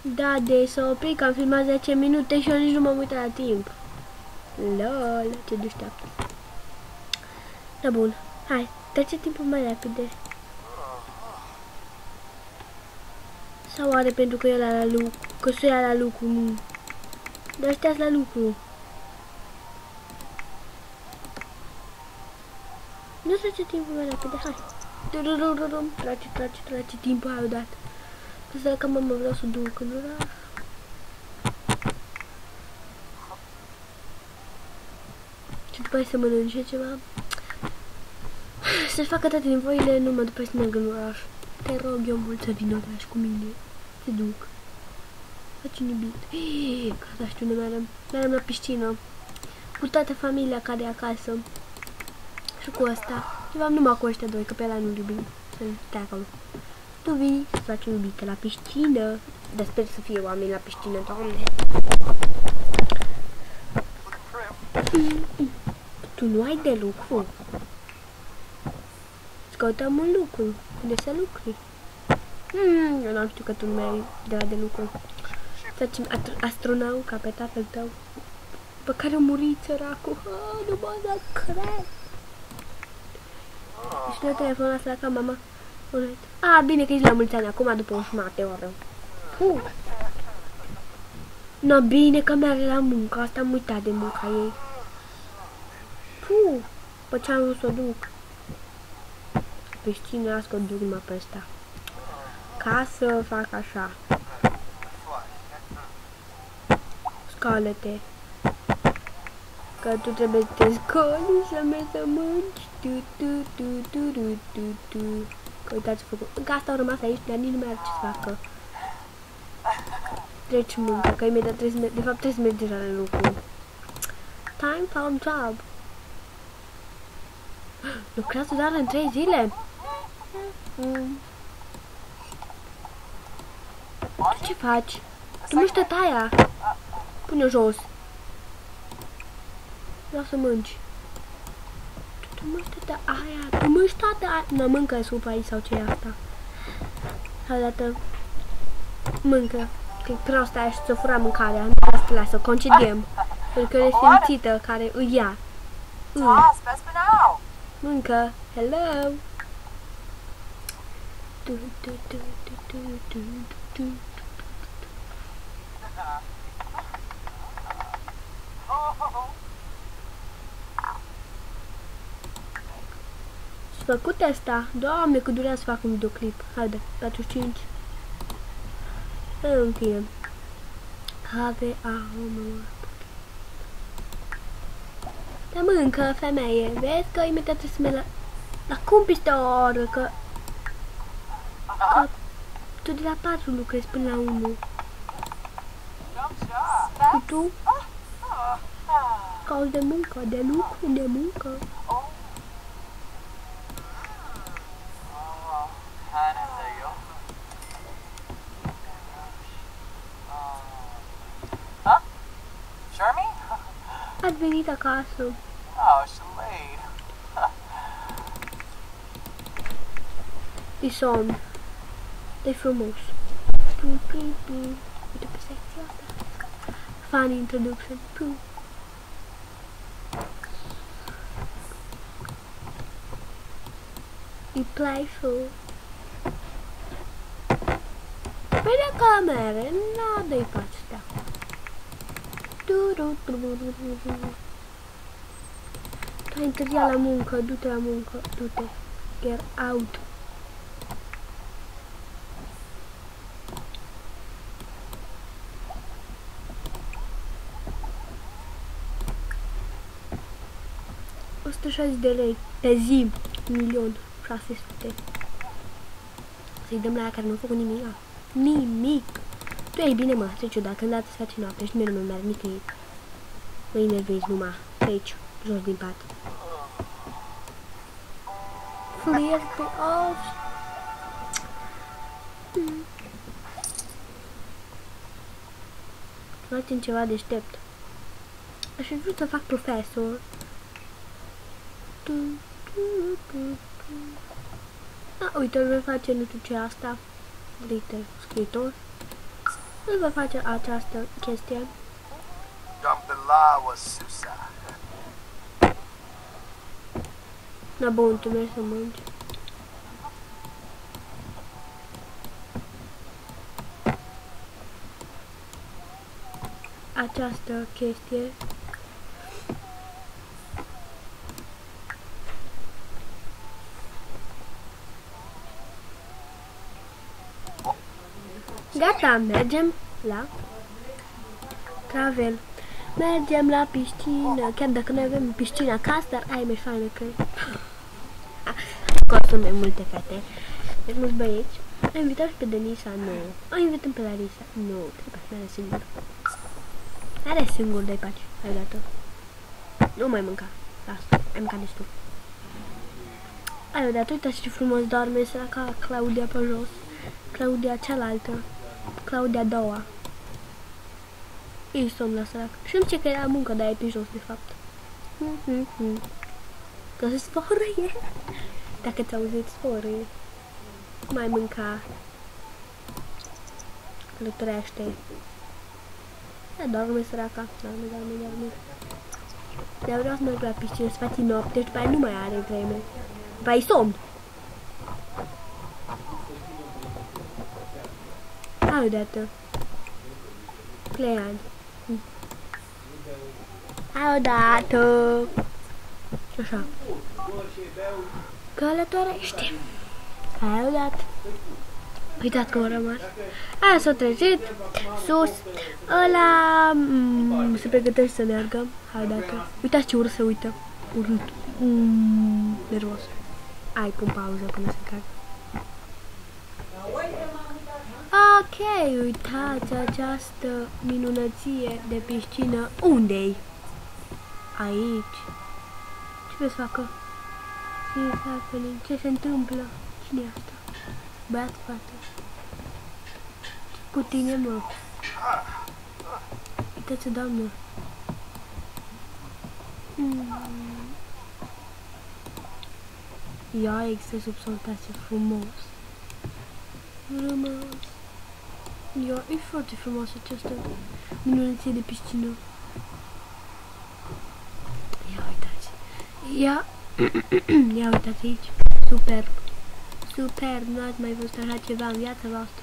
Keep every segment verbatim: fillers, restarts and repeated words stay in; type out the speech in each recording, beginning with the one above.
Da, de s-a oprit, că am filmat zece minute și eu nici nu m-am uitat la timp. Lol, ce deșteaptă. Da, bun. Hai, trece timpul mai repede. Sau oare pentru că el la lucru? Că să ia la lucru, nu. Dar ăștia la lucru. Nu trece timpul mai repede, hai. Trage, trage, trage timpul aia odată. Să că mama vreau să duc în oraș. Și după aia să mănânce ceva. Să-și facă toate nevoile, numai după aia să merg în oraș. Te rog eu mult să vin oraș cu mine. Te duc. Faci un iubit. Ca știu, ne merem. Merem la piscină. Cu toată familia care e acasă. Și cu ăsta. Și v-am numai cu ăștia doi, că pe ăla nu-l iubim. Să stai acolo. Tu vii să faci un iubit la piscină. Dar sper să fie oameni la piscină, doamne. Tu nu ai de lucru. Îți căutăm un lucru. Unde să lucri? Hmm, eu n-am știut că tu nu mai ai de la de lucru. Facem astronaut ca pe tatăl tău. Pe care a murit săracul. Ah, nu mă da cred. Și nu telefonul ăsta ca mama. Ah, bine că ești la mulți ani acum după o jumătate oră. Puh. No, bine că merge la muncă. Asta am uitat de munca ei. Puh. Pe ce am vrut să o duc? Piscină, las că o duc numai pe ăsta. Ca să fac așa. Scoală-te. Că tu trebuie să te scoli și să mergi să mânci. Tu, tu, tu, tu, tu, tu, tu. Că uitați făcut. Încă asta au rămas aici, dar nici nu mai are ce să facă. Treci muncă, că imediat trebuie să mergi. De fapt trebuie să mergi deja la lucru. Time for a job. Lucrează doar în trei zile? Mm. Tu ce faci? Tu mânci tot aia. Pune-o jos. Vreau să mânci. Tu, tu mânci toată aia. Tu mânci toată aia. Nu, mâncă supa aici sau ce e asta. Odată. Mâncă. Că prost aia și ți-o fura mâncarea. Nu trebuie să te lasă. Concediem. Pentru că e simțită care îi ia. Îi. Mâncă. Hello. Du, du, du, du, du, du, du. S-a făcut asta. Doamne, cât durează să fac un videoclip. Haide, patruzeci și cinci. În fine. Have a home. Dar mâncă, femeie. Vezi că imediat trebuie să merg la... La cum peste o oră, că... Că... Tu de la patru lucrezi până la unu. Și tu? Cauți de muncă, de lucru, de muncă. Ați venit acasă. E somn. E frumos. Uite pe secția asta. Funny introduction. E playful. Pe de camere, n-a-i faci asta. Tu ai întârziat la muncă, du-te la muncă, du-te. Get out. o sută șaizeci de lei pe zi, un milion șase sute. Să-i dăm la aia care nu a făcut nimic. Nimic. Tu ai bine, mă, ce ciudat, când dată se face noapte și nimeni nu merg nicăieri. Mă enervezi numai, pe aici, jos din pat. Flier pe off. Hmm. Facem ceva deștept. Aș fi vrut să fac profesor. Ah, uite, îl voi face nu știu ce asta. Uite, scriitor. îl va face această chestie. Da, bun, tu mergi să mânci. Această chestie. Gata, mergem la travel. Mergem la piscină, chiar dacă noi avem piscină acasă, dar ai mai faină că acolo sunt mai multe fete. Deci mulți băieți. Ai invitat și pe Denisa? Nu. O invităm pe Larisa? Nu, trebuie să are singur. Are singur, dai pace, hai dată. Nu mai mânca, lasă, ai mâncat destul. Ai odată, uitați ce frumos doarme săraca Claudia pe jos. Claudia cealaltă. Claudia a doua. Ei somn la sărac. Și nu ce că era muncă, dar e pe jos, de fapt. Că se sfărâie. Dacă ți auziți, sfărâie. Mai mânca. Călătorește. Da, doarme săraca. Doarme, doarme, doarme. Dar vreau să merg la piscină, să faci noapte și după aia nu mai are vreme. După aia-i somn. Hai odată. Pleiad. Hai odată. Și așa. Călătorește. Hai odată. Uitați cum a rămas. Aia s-a trezit. Sus. Ăla mm, se pregătește să meargă. Hai odată. Uitați ce urât se uită. Urât. Mm, nervos. Ai pun pauză până se cacă. Ok, uitați această minunăție de piscină. Unde-i? Aici. Ce vreți să facă? Ce se întâmplă? Cine e asta? Băiat, fată. Cu tine, mă. Uitați-o, doamnă. Mm. Ia există sub soltație frumos. Frumos. Ia, e foarte frumos această minunăție de piscină. Ia uitați. Ia. Ia uitați aici. Super. Super. Nu ați mai văzut așa ceva în viața voastră.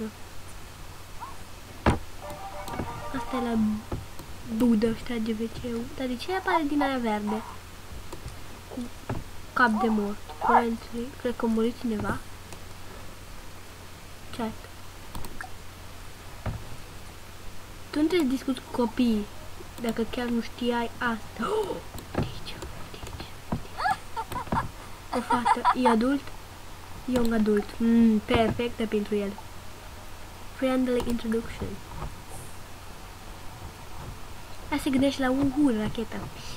Asta e la budă și trage veceu. Dar de ce apare din aia verde? Cu cap de mort. Curently. Cred că a murit cineva. Chat. Tu nu trebuie să discuți cu copiii, dacă chiar nu știai asta. Oh! Deci, deci, deci. O fată, e adult? E un adult. Mm, perfectă pentru el. Friendly introduction. Hai să gândești la un hur, racheta.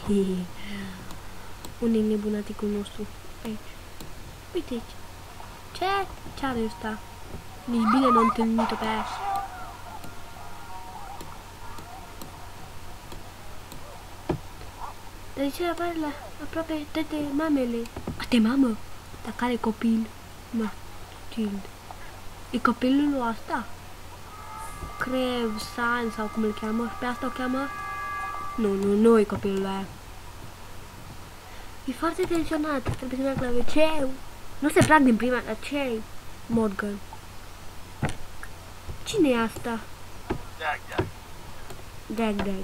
Unde e nebunaticul nostru? Aici. Uite aici. Ce? Ce are ăsta? Nici bine nu am întâlnit-o pe aia. Dar de ce apare la aproape toate mamele? A, te mamă? Dar care copil? Mă, child. E copilul lui asta? Crev, San sau cum îl cheamă? Și pe asta o cheamă? Nu, nu, nu e copilul aia. E foarte tensionat. Trebuie să merg la wc. Nu se plac din prima, dar ce? Morgan. Cine e asta? Dag, dag. Dag, dag.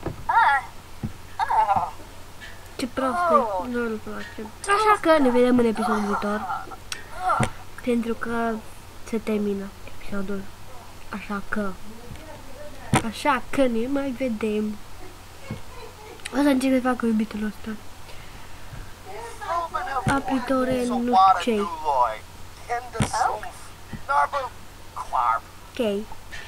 Ce prost e. Nu-l place. Așa că ne vedem în episodul viitor. Pentru că se termină episodul. Așa că. Așa că ne mai vedem. O să încerc să fac iubitul ăsta. Apritore nu ce. Ok.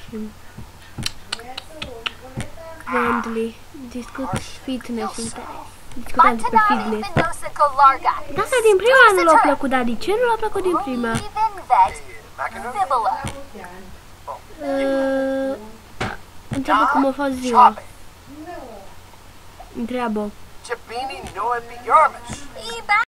Friendly. Discut fitness interes. Discutam despre fitness. De asta din prima nu l-a plăcut, dar de ce nu l-a plăcut din prima? Uh, întreabă cum a fost ziua. Întreabă.